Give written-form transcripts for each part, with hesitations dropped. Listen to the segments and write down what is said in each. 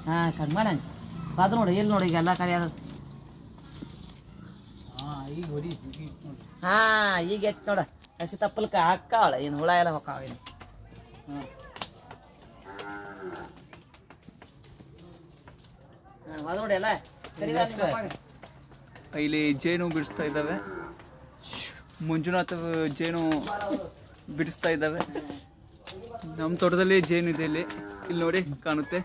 ಹಾಂ ಕಡಿಮೆ ಮಾಡಿ ಹಂಗೆ ಅದು ನೋಡಿ ಇಲ್ಲಿ ನೋಡಿ ಈಗ ಎಲ್ಲ ಕರಿ ಅದ ಈಗ ಹೊಡಿ ಹಾಂ ಈಗ ಎತ್ತು ನೋಡ ಹಸಿ ತಪ್ಪಲ್ಕ ಹಾಕಾವಳ ಏನು ಹುಳ ಎಲ್ಲ ಹೊಕ್ಕಾವ ಏನು ಅದು ನೋಡಿ ಎಲ್ಲ ಇಲ್ಲಿ ಜೇನು ಬಿಡಿಸ್ತಾ ಇದ್ದಾವೆ. ಮಂಜುನಾಥ ಜೇನು ಬಿಡಿಸ್ತಾ ಇದ್ದಾವೆ. ನಮ್ಮ ತೋಟದಲ್ಲಿ ಜೇನು ಇದೆ ಇಲ್ಲಿ ನೋಡಿ ಕಾಣುತ್ತೆ.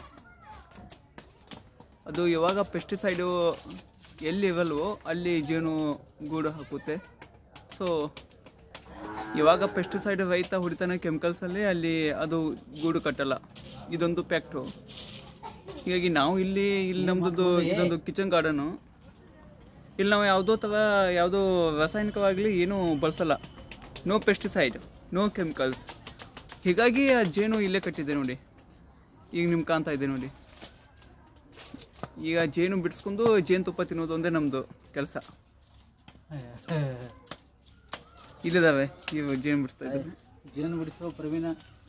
ಅದು ಯಾವಾಗ ಪೆಸ್ಟಿಸೈಡು ಎಲ್ಲಿ ಇರಲ್ವೋ ಅಲ್ಲಿ ಜೇನು ಗೂಡು ಹಾಕುತ್ತೆ. ಸೊ ಯಾವಾಗ ಪೆಸ್ಟಿಸೈಡ್ ರೈತ ಹೊಡಿತಾನೆ ಕೆಮಿಕಲ್ಸಲ್ಲಿ ಅಲ್ಲಿ ಅದು ಗೂಡು ಕಟ್ಟಲ್ಲ. ಇದೊಂದು ಫ್ಯಾಕ್ಟು. ಹೀಗಾಗಿ ನಾವು ಇಲ್ಲಿ ನಮ್ಮದು ಇದೊಂದು ಕಿಚನ್ ಗಾರ್ಡನು. ಇಲ್ಲಿ ನಾವು ಯಾವುದೋ ರಾಸಾಯನಿಕವಾಗಲಿ ಏನೂ ಬಳಸಲ್ಲ. No pesticide, no chemicals. ಹೀಗಾಗಿ ಆ ಜೇನು ಇಲ್ಲೇ ಕಟ್ಟಿದೆ ನೋಡಿ. ಈಗ ನಿಮ್ಗೆ ಕಾಣ್ತಾ ಇದೆ ನೋಡಿ. ಈಗ ಜೇನು ಬಿಡಿಸ್ಕೊಂಡು ಜೇನುತುಪ್ಪ ತಿನ್ನೋದು ಒಂದೇ ನಮ್ಮದು ಕೆಲಸ. ಇಲ್ಲಿದ್ದಾವೆ ಇವು ಜೇನು ಬಿಡಿಸ್ತಾ ಇದ್ದಾವೆ. ಜೇನು ಬಿಡಿಸುವ ಪ್ರವೀಣ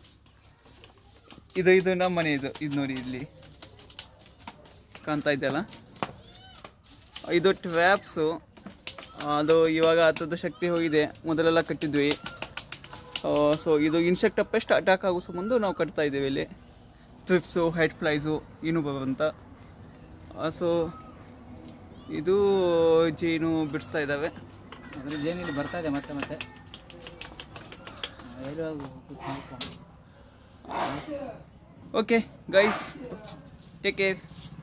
ಇದು ನಮ್ಮ ಮನೆ. ಇದು ನೋಡಿ ಇಲ್ಲಿ ಕಾಣ್ತಾ ಇದೆಯಲ್ಲ, ಇದು ಟ್ರ್ಯಾಪ್ಸು. ಅದು ಇವಾಗ ಹತ್ತದ ಶಕ್ತಿ ಹೋಗಿದೆ. ಮೊದಲೆಲ್ಲ ಕಟ್ಟಿದ್ವಿ. ಸೊ ಇದು ಇನ್ಸೆಕ್ಟ್ ಪೆಸ್ಟ್ ಅಟ್ಯಾಕ್ ಆಗೋ ಸಂಬಂಧ ನಾವು ಕಟ್ತಾ ಇದ್ದೇವೆ ಇಲ್ಲಿ. ಥ್ರಿಪ್ಸು, ಹೆಡ್ ಫ್ಲೈಸು ಏನು ಬರುವಂತ. ಸೊ ಇದು ಜೇನು ಬಿಡಿಸ್ತಾ ಇದ್ದಾವೆ. ಅದ್ರ ಜೇನು ಇಲ್ಲಿ ಬರ್ತಾ ಇದೆ ಮತ್ತೆ ಓಕೆ ಗೈಸ್, ಟೇಕ್ ಕೇರ್.